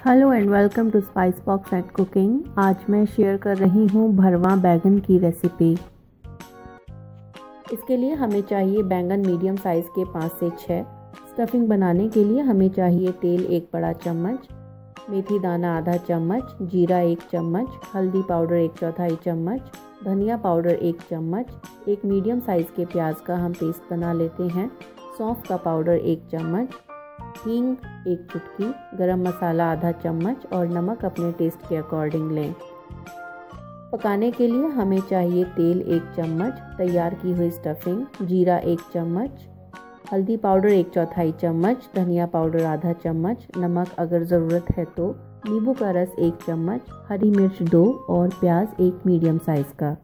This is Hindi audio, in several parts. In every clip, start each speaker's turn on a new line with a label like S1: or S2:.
S1: Hello and welcome to spice box and cooking. आज मैं शेयर कर रही हूँ भरवा बैंगन की रेसिपी। इसके लिए हमें चाहिए बैंगन मीडियम साइज़ के 5 से 6। स्टफिंग बनाने के लिए हमें चाहिए तेल 1 बड़ा चम्मच, मेथी दाना आधा चम्मच, जीरा 1 चम्मच, हल्दी पाउडर 1/4 चम्मच, धनिया पाउडर 1 चम्मच, एक मीडियम साइज़ के प्याज का हम पेस्ट बना लेते हैं, सौंफ का पाउडर 1 चम्मच, हींग 1 चुटकी, गरम मसाला आधा चम्मच और नमक अपने टेस्ट के अकॉर्डिंग लें। पकाने के लिए हमें चाहिए तेल 1 चम्मच, तैयार की हुई स्टफिंग, जीरा 1 चम्मच, हल्दी पाउडर 1/4 चम्मच, धनिया पाउडर आधा चम्मच, नमक अगर ज़रूरत है तो, नींबू का रस 1 चम्मच, हरी मिर्च 2 और प्याज 1 मीडियम साइज़ का।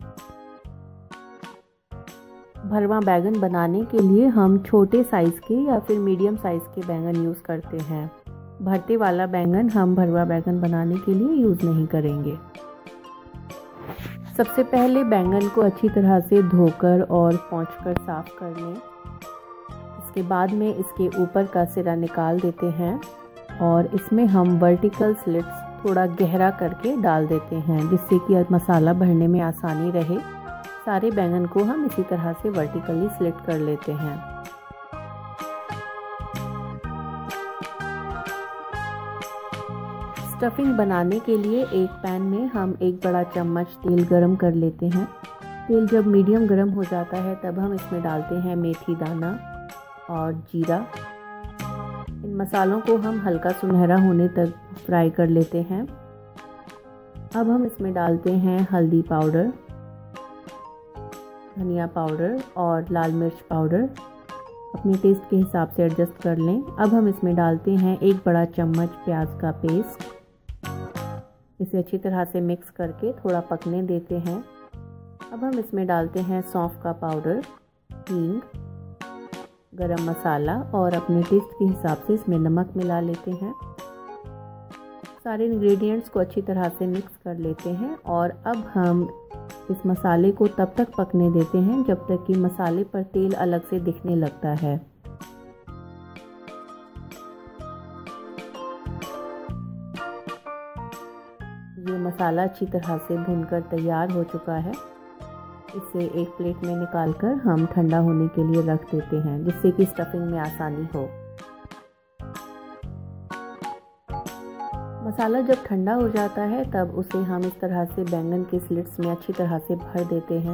S1: भरवा बैंगन बनाने के लिए हम छोटे साइज़ के या फिर मीडियम साइज़ के बैंगन यूज़ करते हैं। भरते वाला बैंगन हम भरवा बैंगन बनाने के लिए यूज़ नहीं करेंगे। सबसे पहले बैंगन को अच्छी तरह से धोकर और पोंछकर साफ़ कर लें। इसके बाद में इसके ऊपर का सिरा निकाल देते हैं और इसमें हम वर्टिकल स्लिट्स थोड़ा गहरा करके डाल देते हैं, जिससे कि मसाला भरने में आसानी रहे। सारे बैंगन को हम इसी तरह से वर्टिकली स्लिट कर लेते हैं। स्टफिंग बनाने के लिए एक पैन में हम 1 बड़ा चम्मच तेल गरम कर लेते हैं। तेल जब मीडियम गरम हो जाता है तब हम इसमें डालते हैं मेथी दाना और जीरा। इन मसालों को हम हल्का सुनहरा होने तक फ्राई कर लेते हैं। अब हम इसमें डालते हैं हल्दी पाउडर, धनिया पाउडर और लाल मिर्च पाउडर। अपने टेस्ट के हिसाब से एडजस्ट कर लें। अब हम इसमें डालते हैं 1 बड़ा चम्मच प्याज का पेस्ट। इसे अच्छी तरह से मिक्स करके थोड़ा पकने देते हैं। अब हम इसमें डालते हैं सौंफ का पाउडर, हींग, गरम मसाला और अपने टेस्ट के हिसाब से इसमें नमक मिला लेते हैं। सारे इंग्रेडिएंट्स को अच्छी तरह से मिक्स कर लेते हैं और अब हम इस मसाले को तब तक पकने देते हैं जब तक कि मसाले पर तेल अलग से दिखने लगता है। ये मसाला अच्छी तरह से भूनकर तैयार हो चुका है। इसे एक प्लेट में निकालकर हम ठंडा होने के लिए रख देते हैं, जिससे कि स्टफिंग में आसानी हो। मसाला जब ठंडा हो जाता है तब उसे हम इस तरह से बैंगन के स्लिट्स में अच्छी तरह से भर देते हैं।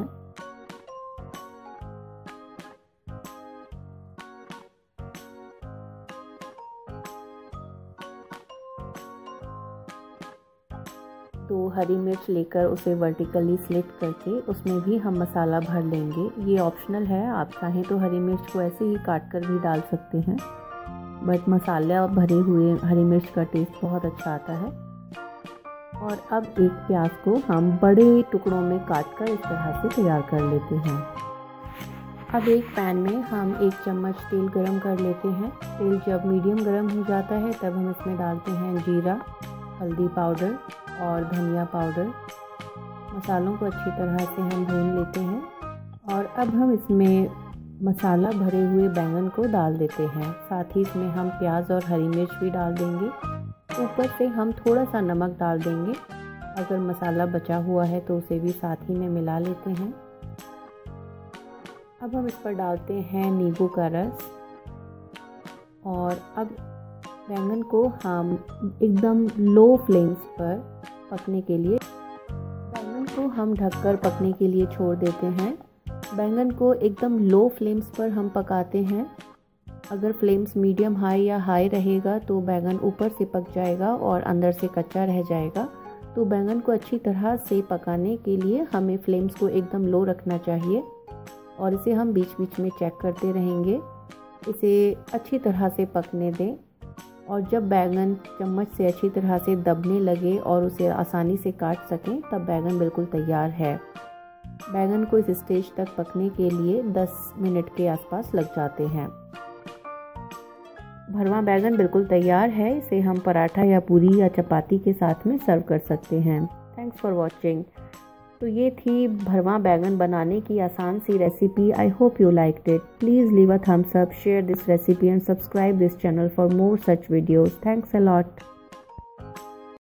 S1: तो हरी मिर्च लेकर उसे वर्टिकली स्लिट करके उसमें भी हम मसाला भर लेंगे। ये ऑप्शनल है, आप चाहें तो हरी मिर्च को ऐसे ही काट कर भी डाल सकते हैं, बट मसाला भरे हुए हरी मिर्च का टेस्ट बहुत अच्छा आता है। और अब एक प्याज को हम बड़े टुकड़ों में काटकर इस तरह से तैयार कर लेते हैं। अब एक पैन में हम 1 चम्मच तेल गरम कर लेते हैं। तेल जब मीडियम गरम हो जाता है तब हम इसमें डालते हैं जीरा, हल्दी पाउडर और धनिया पाउडर। मसालों को अच्छी तरह से हम भून लेते हैं और अब हम इसमें मसाला भरे हुए बैंगन को डाल देते हैं। साथ ही इसमें हम प्याज और हरी मिर्च भी डाल देंगे। ऊपर से हम थोड़ा सा नमक डाल देंगे। अगर मसाला बचा हुआ है तो उसे भी साथ ही में मिला लेते हैं। अब हम इस पर डालते हैं नींबू का रस और अब बैंगन को हम एकदम लो फ्लेम्स पर पकने के लिए ढककर पकने के लिए छोड़ देते हैं। बैंगन को एकदम लो फ्लेम्स पर हम पकाते हैं। अगर फ्लेम्स मीडियम हाई या हाई रहेगा तो बैंगन ऊपर से पक जाएगा और अंदर से कच्चा रह जाएगा। तो बैंगन को अच्छी तरह से पकाने के लिए हमें फ्लेम्स को एकदम लो रखना चाहिए और इसे हम बीच बीच में चेक करते रहेंगे। इसे अच्छी तरह से पकने दें और जब बैंगन चम्मच से अच्छी तरह से दबने लगे और उसे आसानी से काट सकें तब बैंगन बिल्कुल तैयार है। बैंगन को इस स्टेज तक पकने के लिए 10 मिनट के आसपास लग जाते हैं। भरवा बैंगन बिल्कुल तैयार है। इसे हम पराठा या पूरी या चपाती के साथ में सर्व कर सकते हैं। Thanks for watching. तो ये थी भरवा बैंगन बनाने की आसान सी recipe. I hope you liked it. Please leave a thumbs up, share this recipe and subscribe this channel for more such videos. Thanks a lot.